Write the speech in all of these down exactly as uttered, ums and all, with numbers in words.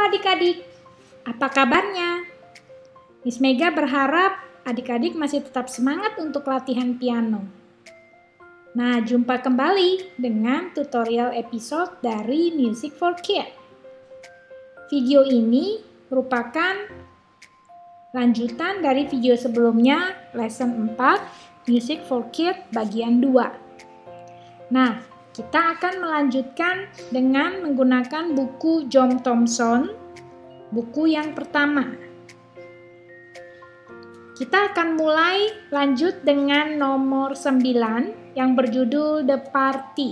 adik-adik, apa kabarnya? Miss Mega berharap adik-adik masih tetap semangat untuk latihan piano. Nah, jumpa kembali dengan tutorial episode dari Music for Kids. Video ini merupakan lanjutan dari video sebelumnya, lesson empat, Music for Kids bagian dua. Nah, kita akan melanjutkan dengan menggunakan buku John Thompson, buku yang pertama. Kita akan mulai lanjut dengan nomor sembilan yang berjudul The Party.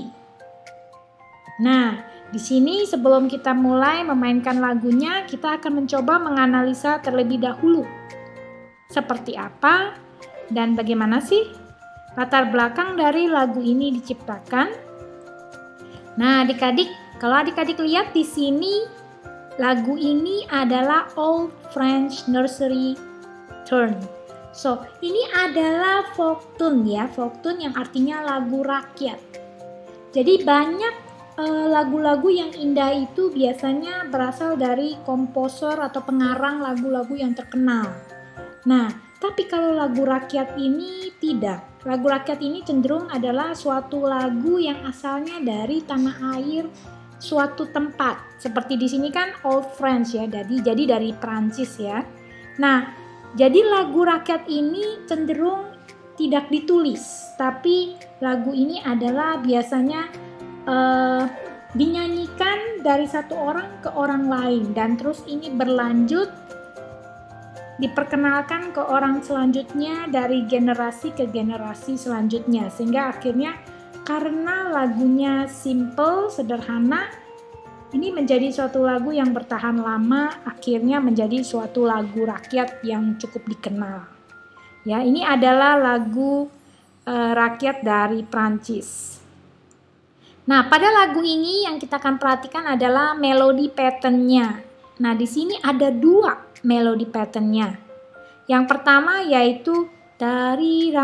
Nah, di sini sebelum kita mulai memainkan lagunya, kita akan mencoba menganalisa terlebih dahulu. Seperti apa dan bagaimana sih latar belakang dari lagu ini diciptakan? Nah, adik-adik, kalau adik-adik lihat di sini, lagu ini adalah Old French Nursery Tune. So, ini adalah folk tune ya, folk tune yang artinya lagu rakyat. Jadi banyak eh, lagu-lagu yang indah itu biasanya berasal dari komposer atau pengarang lagu-lagu yang terkenal. Nah, tapi kalau lagu rakyat ini tidak. Lagu rakyat ini cenderung adalah suatu lagu yang asalnya dari tanah air suatu tempat. Seperti di sini kan Old French ya, jadi jadi dari Prancis ya. Nah, jadi lagu rakyat ini cenderung tidak ditulis, tapi lagu ini adalah biasanya uh, dinyanyikan dari satu orang ke orang lain dan terus ini berlanjut diperkenalkan ke orang selanjutnya dari generasi ke generasi selanjutnya, sehingga akhirnya karena lagunya simple, sederhana, ini menjadi suatu lagu yang bertahan lama, akhirnya menjadi suatu lagu rakyat yang cukup dikenal. Ya, ini adalah lagu e, rakyat dari Prancis. Nah, pada lagu ini yang kita akan perhatikan adalah melodi pattern-nya. Nah, di sini ada dua melodi pattern-nya. Yang pertama yaitu tariram.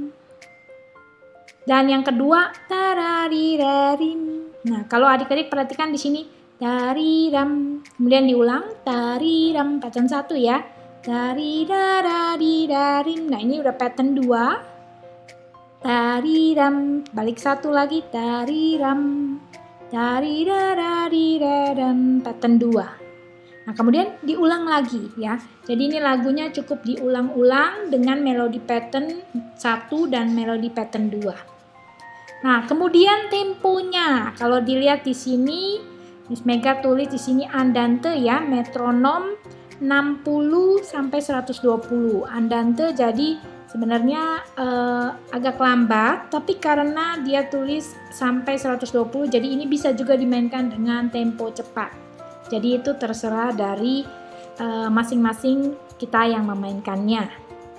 Dan yang kedua tararirarim. Nah, kalau adik-adik perhatikan di sini tariram. Kemudian diulang tariram, pattern satu ya. Tarirararirarim. Nah, ini udah pattern dua. Tariram, balik satu lagi tariram. Tarirarariraram, pattern dua. Nah, kemudian diulang lagi ya. Jadi ini lagunya cukup diulang-ulang dengan melodi pattern satu dan melodi pattern dua. Nah, kemudian temponya. Kalau dilihat di sini, Miss Mega tulis di sini andante ya, metronom enam puluh sampai seratus dua puluh. Andante jadi sebenarnya eh, agak lambat, tapi karena dia tulis sampai seratus dua puluh, jadi ini bisa juga dimainkan dengan tempo cepat. Jadi itu terserah dari uh, masing-masing kita yang memainkannya.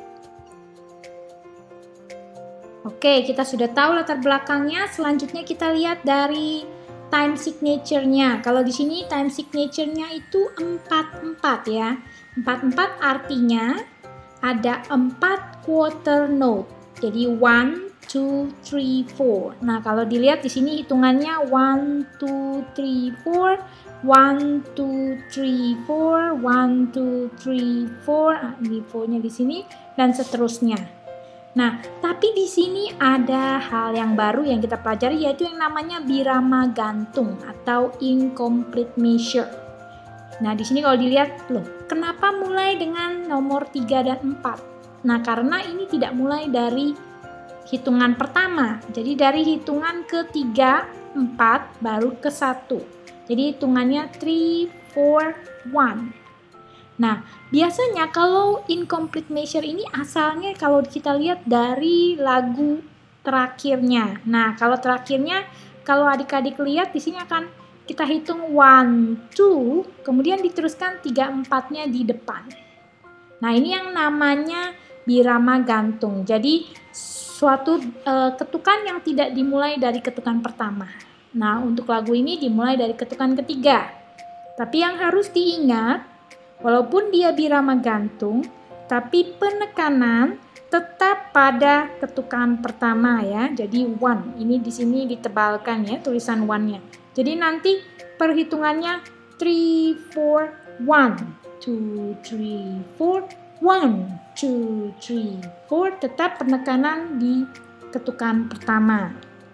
Oke, kita sudah tahu latar belakangnya. Selanjutnya kita lihat dari time signature-nya. Kalau di sini time signature-nya itu empat empat ya. empat empat artinya ada empat quarter note. Jadi one, two, three, four. Nah, kalau dilihat di sini hitungannya one, two, three, four. one, two, three, four, one, two, three, four, ah, ini four-nya di sini dan seterusnya. Nah, tapi di sini ada hal yang baru yang kita pelajari yaitu yang namanya birama gantung atau incomplete measure. Nah, di sini kalau dilihat, loh, kenapa mulai dengan nomor tiga dan empat? Nah, karena ini tidak mulai dari hitungan pertama. Jadi dari hitungan ketiga, empat baru ke satu. Jadi hitungannya three, four, one. Nah, biasanya kalau incomplete measure ini asalnya kalau kita lihat dari lagu terakhirnya. Nah, kalau terakhirnya, kalau adik-adik lihat di sini akan kita hitung one, two, kemudian diteruskan tiga, empatnya di depan. Nah, ini yang namanya birama gantung. Jadi, suatu uh, ketukan yang tidak dimulai dari ketukan pertama. Nah, untuk lagu ini dimulai dari ketukan ketiga. Tapi yang harus diingat, walaupun dia birama gantung, tapi penekanan tetap pada ketukan pertama ya. Jadi one, ini di sini ditebalkan ya tulisan one-nya. Jadi nanti perhitungannya three, four, one, two, three, four, one, two, three, four. Tetap penekanan di ketukan pertama.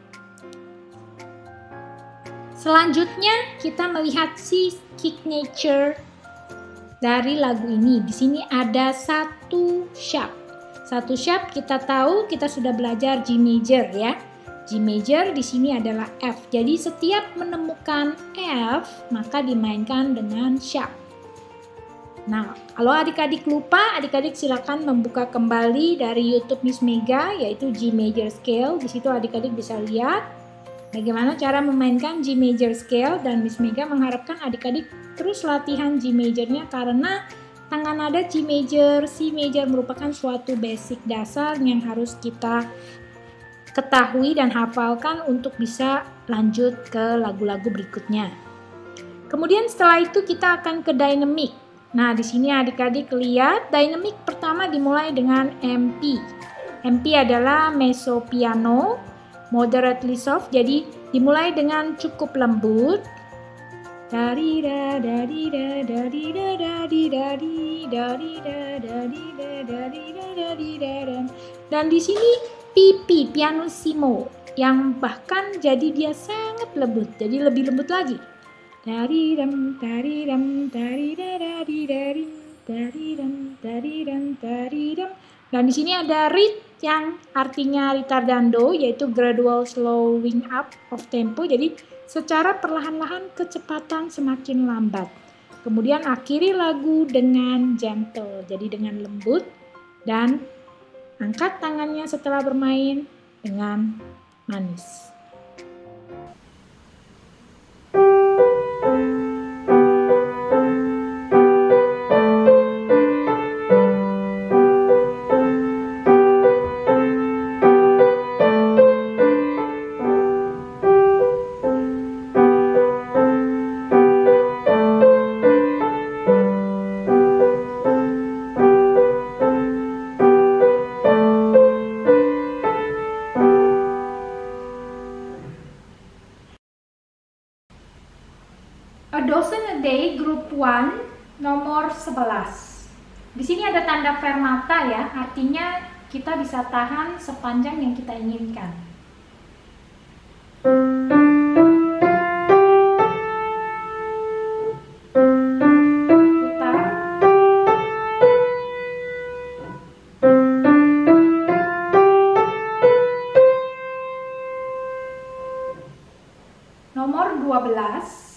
Selanjutnya kita melihat si signature dari lagu ini. Di sini ada satu sharp. Satu sharp kita tahu, kita sudah belajar G major ya. G major di sini adalah F. Jadi setiap menemukan F maka dimainkan dengan sharp. Nah, kalau adik-adik lupa, adik-adik silakan membuka kembali dari YouTube Miss Mega, yaitu G major scale. Di situ adik-adik bisa lihat bagaimana cara memainkan G major scale, dan Miss Mega mengharapkan adik-adik terus latihan G majornya karena tangan nada G major, C major merupakan suatu basic dasar yang harus kita ketahui dan hafalkan untuk bisa lanjut ke lagu-lagu berikutnya. Kemudian setelah itu kita akan ke dynamic. Nah, di sini adik-adik lihat dynamic pertama dimulai dengan M P. M P adalah mezzo piano, moderately soft, jadi dimulai dengan cukup lembut. Dari da dari da dari da dari dari dari da dari da dari da dari da. Dan di sini P P, pianissimo, yang bahkan jadi dia sangat lembut, jadi lebih lembut lagi. Dari dam, dari dam, dari da, dari dari, dari dam, dari dam, dari dam. Dan di sini ada rit yang artinya ritardando, yaitu gradual slowing up of tempo. Jadi secara perlahan-lahan kecepatan semakin lambat. Kemudian akhiri lagu dengan gentle, jadi dengan lembut, dan angkat tangannya setelah bermain dengan manis. A Dozen a Day Group one nomor sebelas. Di sini ada tanda fermata ya, artinya kita bisa tahan sepanjang yang kita inginkan. Putar. Nomor dua belas.